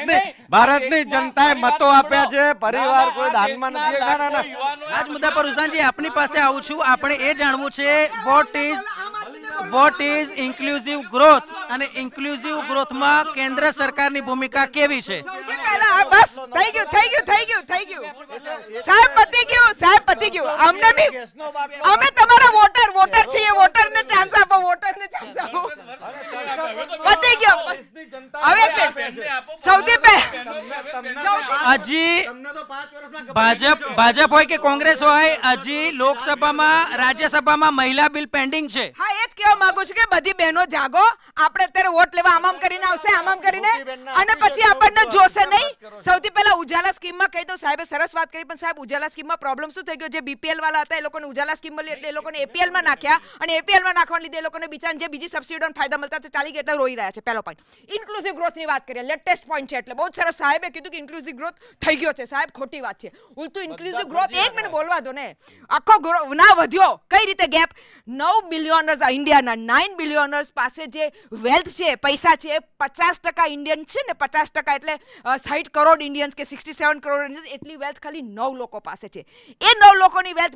ભારતની જનતાએ મતો આપ્યા છે, પરિવાર કોઈ દાનમાં નથી. ના ના ના, આજ મુદ્દા પર રુઝાનજી આપની પાસે આવું છું. આપણે એ જાણવું છે વોટ ઇઝ ઇન્ક્લુઝિવ ગ્રોથ અને ઇન્ક્લુઝિવ ગ્રોથમાં કેન્દ્ર સરકારની ભૂમિકા કેવી છે? બસ થઈ ગયું સાહેબ, પતી ગયું. અમને બી અમે તમારા વોટર છીએ, વોટરને ચાન્સ આપો. પતી ગયો. હવે સૌથી પહેલા હજી ભાજપ હોય કે કોંગ્રેસ હોય, હજી લોકસભામાં રાજ્યસભામાં મહિલા બિલ પેન્ડિંગ છે. હા, એ જ કહેવા માંગુ છું કે બધી બહેનો જાગો. આપણે અત્યારે વોટ લેવા આમ કરીને આવશે, આમ કરીને, અને પછી આપણને જોશે નહીં. સૌથી પહેલા ઉજાલા સ્કીમમાં કહી દો. સાહેબે સરસ વાત કરી, પણ સાહેબ ઉજાલા સ્કીમમાં પ્રોબ્લેમ શું થઈ ગયો? જે બીપીએલ વાળા હતા એ લોકોને ઉજાલા સ્કીમ મળી એટલે એ લોકોને એપીએલ માં નાખ્યા, અને એપીએલ માં નાખવાને લીધે એ લોકોને બિચારાને જે બીજી સબસિડીઓના ફાયદા મળતા છે ચાલી ગયા એટલે રોઈ રહ્યા છે. પહેલો પોઈન્ટ ઇન્ક્લુઝિવ ગ્રોથની વાત કરીએ, લેટેસ્ટ પોઈન્ટ છે. એટલે બહુ સરસ સાહેબે કીધું કે ઇન્ક્લુઝિવ ગ્રોથ થઈ ગયો છે. સાહેબ ખોટી વાત છે. ઉલટું ઇન્ક્લુઝિવ ગ્રોથ, એક મિનિટ બોલવા દો ને, આખો ના વધ્યો. કઈ રીતે ગેપ? 9 બિલિયનર્સ ઇન્ડિયાના 9 બિલિયનર્સ પાસે જે વેલ્થ છે, પૈસા છે, 50% ઇન્ડિયન છે ને, 50% એટલે 60 કરોડ ઇન્ડિયન્સ કે 67 કરોડ ઇન્ડિયન્સ, એટલી વેલ્થ ખાલી 9 લોકો પાસે છે. એ 9 લોકોની વેલ્થ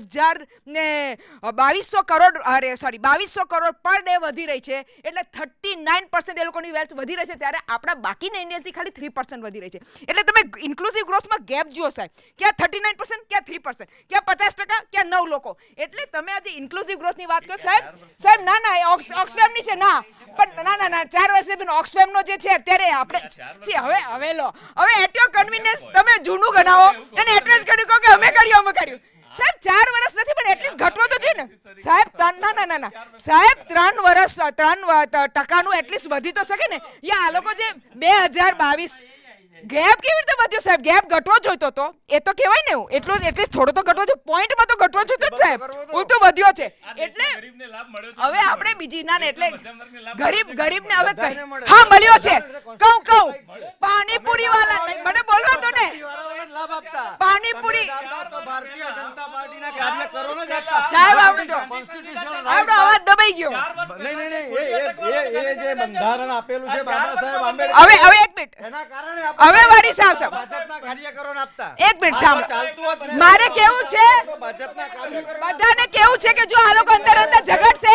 2200 કરોડ પર ડે વધી રહી છે. એટલે 39% એ લોકોની વેલ્થ વધી રહી છે, ત્યારે આપણા બાકીના ઇન્ડિયન્સથી ખાલી 3% વધી રહી છે. એટલે તમે ઇન્ક્લુઝિવ ગ્રોથમાં ગેપ જુઓ સાહેબ, ક્યાં 39%, ક્યાં 3%, ક્યાં 50%, ક્યાં 9 લોકો. એટલે તમે આજે ઇન્ક્લુઝિવ ગ્રોથની વાત કરો સાહેબ, ના ઓક્સફેમની છે ના, પણ ના 4 વર્ષે ઓક્સફેમનો જે છે અત્યારે આપણે હવે એટ યોર કન્વીનિયન્સ તમે જૂનું ગણાવો અને એડ્રેસ કર્યું કહો કે અમે કર્યું. સાહેબ 4 વર્ષ નથી, પણ એટલીસ્ટ ઘટવો તો જોઈએ ને સાહેબ. ના સાહેબ 3 વર્ષ 3% એટલીસ્ટ વધી તો શકે ને. યા આ લોકો જે 2022 ગેપ કેવી રીતે વધ્યો સાહેબ? ગેપ ઘટવો જોઈતો તો, એ તો કહેવાય ને, એટલો એટલીસ્ટ થોડો તો ઘટવો જોઈએ. પોઈન્ટમાં તો ઘટવો જોઈતો જ સાહેબ, ઉલટો વધ્યો છે. એટલે હવે આપણે બીજી ના ને, એટલે ગરીબને હવે હા મળ્યો છે. કહું પાણીપુરી વાળા મને બોલવા દો ને. પાણીપુરી સાહેબ આપણે જો આપણો અવાજ દબાઈ ગયો. જે બંધારણ આપેલું છે બાબા સાહેબ આંબેડકર, હવે એક મિનિટ, હવે વારી સાહેબ એક મિનિટ સાંભળો. મારે કેવું છે, બધાને કેવું છે કે જો આ લોકો અંદર ઝઘડશે,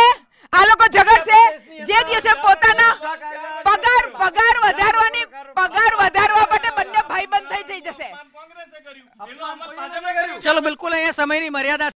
જે દિવસે પોતાના પગાર વધારવા માટે બંને ભાઈબંધ થઈ જશે. ચલો બિલકુલ, અહીંયા સમયની મર્યાદા